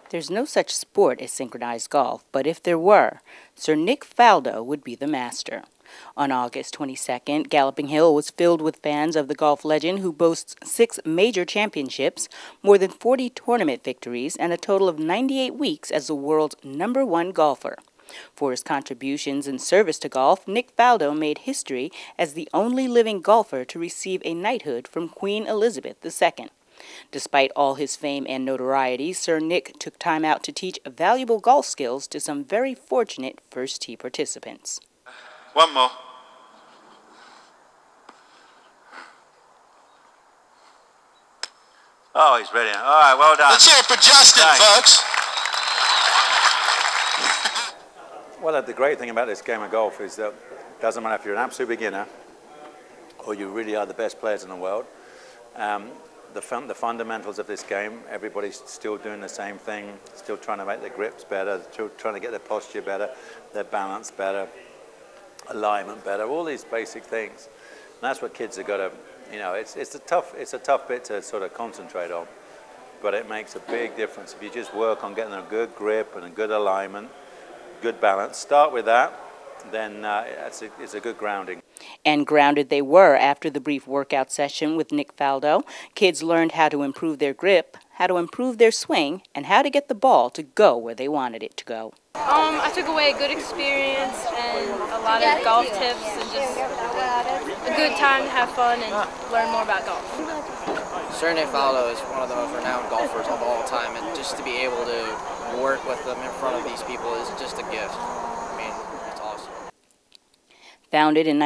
There's no such sport as synchronized golf, but if there were, Sir Nick Faldo would be the master. On August 22nd, Galloping Hill was filled with fans of the golf legend who boasts 6 major championships, more than 40 tournament victories, and a total of 98 weeks as the world's #1 golfer. For his contributions and service to golf, Nick Faldo made history as the only living golfer to receive a knighthood from Queen Elizabeth II. Despite all his fame and notoriety, Sir Nick took time out to teach valuable golf skills to some very fortunate first tee participants. One more. Oh, he's ready. All right, well done. Let's hear it for Justin, folks. Well, the great thing about this game of golf is that it doesn't matter if you're an absolute beginner or you really are the best players in the world. The fundamentals of this game, everybody's still doing the same thing, still trying to make their grips better, still trying to get their posture better, their balance better, alignment better, all these basic things. And that's what kids have got to, it's a tough bit to sort of concentrate on, but it makes a big difference. If you just work on getting a good grip and a good alignment, good balance, start with that, then it's a good grounding. And grounded they were after the brief workout session with Nick Faldo. Kids learned how to improve their grip, how to improve their swing, and how to get the ball to go where they wanted it to go. I took away a good experience and a lot of golf tips and just a good time to have fun and learn more about golf. Sir Nick Faldo is one of the most renowned golfers of all time, and just to be able to work with them in front of these people is just a gift. I mean, it's awesome. Founded in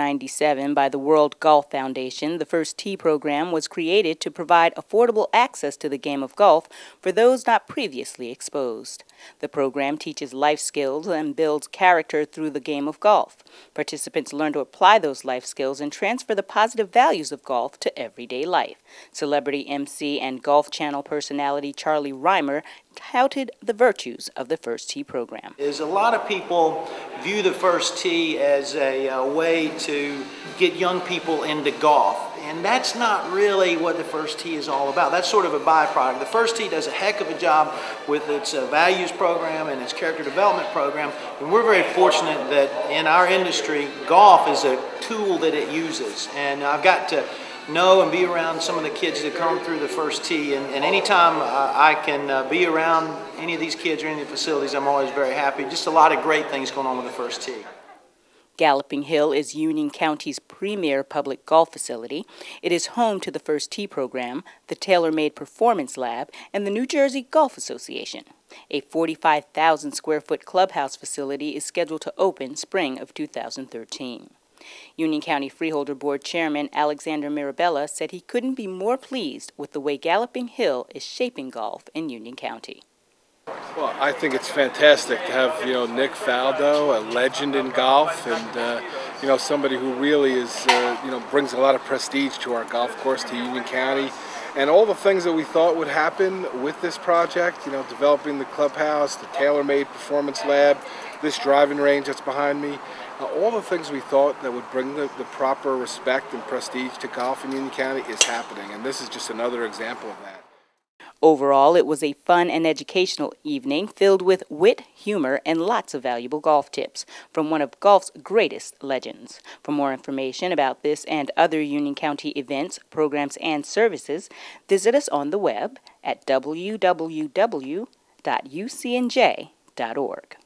1997 by the World Golf Foundation, the First Tee program was created to provide affordable access to the game of golf for those not previously exposed. The program teaches life skills and builds character through the game of golf. Participants learn to apply those life skills and transfer the positive values of golf to everyday life. Celebrity MC and Golf Channel personality Charlie Rymer touted the virtues of the First Tee program. A lot of people view the First Tee as a way to get young people into golf. And that's not really what the First Tee is all about. That's sort of a byproduct. The First Tee does a heck of a job with its values program and its character development program. And we're very fortunate that in our industry, golf is a tool that it uses. And I've got to know and be around some of the kids that come through the First Tee. And anytime I can be around any of these kids or any of the facilities, I'm always very happy. Just a lot of great things going on with the First Tee. Galloping Hill is Union County's premier public golf facility. It is home to the First Tee program, the Tailor-Made Performance Lab, and the New Jersey Golf Association. A 45,000-square-foot clubhouse facility is scheduled to open spring of 2013. Union County Freeholder Board Chairman Alexander Mirabella said he couldn't be more pleased with the way Galloping Hill is shaping golf in Union County. Well, I think it's fantastic to have, Nick Faldo, a legend in golf, and, somebody who really is, brings a lot of prestige to our golf course, to Union County. And all the things that we thought would happen with this project, developing the clubhouse, the Tailor-Made Performance Lab, this driving range that's behind me, all the things we thought that would bring the proper respect and prestige to golf in Union County is happening. And this is just another example of that. Overall, it was a fun and educational evening filled with wit, humor, and lots of valuable golf tips from one of golf's greatest legends. For more information about this and other Union County events, programs, and services, visit us on the web at www.ucnj.org.